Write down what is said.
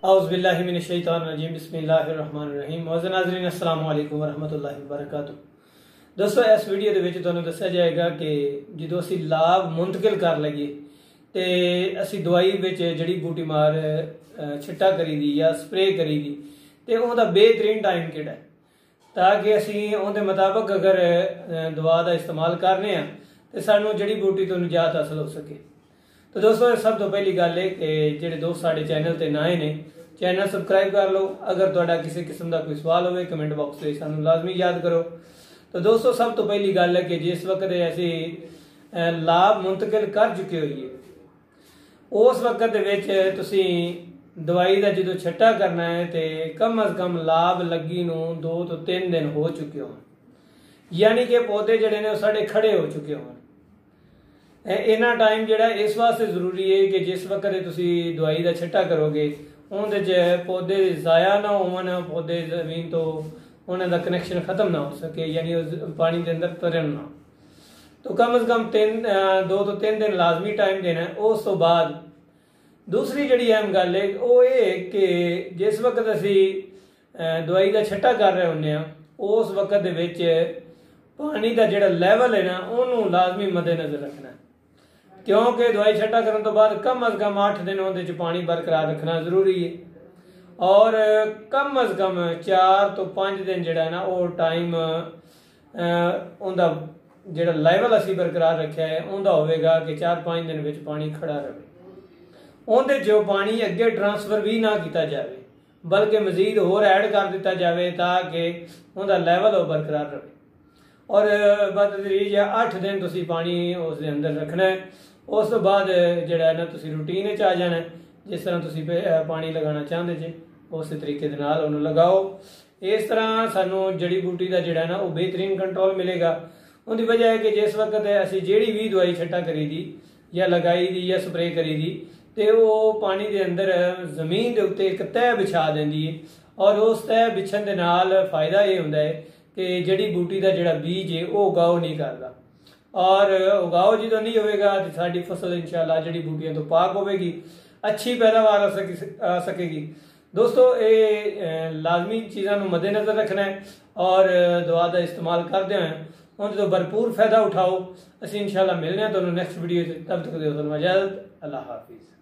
औज़ुबिल्लाहिमिनश्शैतानिर्रजीम बिस्मिल्लाहिर्रहमानिर्रहीम। मौज़ूद नाज़रीन अस्सलामु अलैकुम वरहमतुल्लाहि वबरकातुहू। दोस्तों इस वीडियो ਦੇ ਵਿੱਚ ਤੁਹਾਨੂੰ ਦੱਸਿਆ ਜਾਏਗਾ ਕਿ ਜਦੋਂ ਅਸੀਂ ਲਾਭ ਮੁੰਤਕਿਲ ਕਰ ਲਈਏ ਤੇ ਅਸੀਂ ਦਵਾਈ ਵਿੱਚ ਜੜੀ ਬੂਟੀ ਮਾਰ ਛਿੱਟਾ ਕਰੀਦੀ ਜਾਂ ਸਪਰੇ ਕਰੀਦੀ ਤੇ ਉਹਦਾ ਬਿਹਤਰੀਨ ਟਾਈਮ ਕਿਹੜਾ ਹੈ ਤਾਂ ਕਿ ਅਸੀਂ ਉਹਦੇ ਮੁਤਾਬਕ ਅਗਰ ਦਵਾ ਦਾ ਇਸਤੇਮਾਲ ਕਰਨੇ ਆ ਤੇ ਸਾਨੂੰ ਜੜੀ ਬੂਟੀ ਤੋਂ ਨਿਜਾਤ ਹਾਸਲ ਹੋ ਸਕੇ। तो दोस्तों सब तो पहली गल है कि जेडे दोस्त साडे चैनल ते नए ने चैनल सबसक्राइब कर लो। अगर तुहाडा किसी किस्म का कोई सवाल होवे कमेंट बॉक्स में सानू लाजमी याद करो। तो दोस्तों सब तो पहली गल है कि जिस वक्त असी लाभ मुंतकिल कर चुके होइए उस वक्त तुसी दवाई का जो छट्टा करना है तो कम अज कम लाभ लगी नूं 2 तो 3 दिन हो चुके हो, यानी कि पौधे जड़े ने साडे खड़े हो चुके हो। इन्ना टाइम जोड़ा इस वास्ते जरूरी है कि जिस वक्त तुसी दवाई का छट्टा करोगे उनके पौधे ज़ाया ना होवन, पौधे जमीन तो उन्होंने कनैक्शन खत्म ना हो सके, यानी पानी के अंदर तरन ना। तो कम अज कम 2 तो 3 दिन लाजमी टाइम देना है। उस तो बाद दूसरी जी अहम गल है वो ये कि जिस वक्त असी दवाई का छट्टा कर रहे होंगे उस वक्त पानी का जोड़ा लैवल है ना उन्होंने लाजमी मद्देनजर रखना है, क्योंकि दवाई छट्टा करने तो बाद कम अज कम 8 दिन उहदे पानी बरकरार रखना जरूरी है और कम अज कम 4 तो 5 दिन जोड़ा ना वो टाइम उनका जोड़ा लैवल असी बरकरार रखा है उनका होगा कि 4-5 दिन में पानी खड़ा रहे। उनके जो पानी अगे ट्रांसफर भी ना किया जाए बल्कि मजीद होर ऐड कर दिता जाए ताकि उनका लैवल वो बरकरार रहे। और बदतरीज 8 दिन तुसी पानी उस अंदर रखना है। उस तो बाद जोड़ा ना तुसी रूटीन आ जाना है, जिस तरह तुसी पानी लगाना चाहते जे उस तरीके दे नाल उन्हें लगाओ। इस तरह सानू जड़ी बूटी का जोड़ा ना वो बेहतरीन कंट्रोल मिलेगा। उनकी वजह है कि जिस वक्त असी जी भी दवाई छट्टा करी दी या लगाई दी या स्प्रे करी दी तो वो पानी के अंदर जमीन के उत्ते एक तह बिछा देंदी है और उस तह बिछन के नाल फायदा ये होंदा है कि जड़ी बूटी का जोड़ा बीज है वो उगाओ नहीं करता और उगाओ जो नहीं होगा तो साड़ी फसल इंशाल्लाह जड़ी बूटियां तो पाक होगी, अच्छी पैदावार आ सकेगी। दोस्तों ये लाजमी चीज़ों को मद्देनजर रखना है और दवा का इस्तेमाल करते हैं उनसे तो भरपूर फायदा उठाओ। असी इंशाल्लाह मिलने हैं दोनों नेक्स्ट वीडियो, तब तक दो इजाज़त। अल्लाह हाफिज़।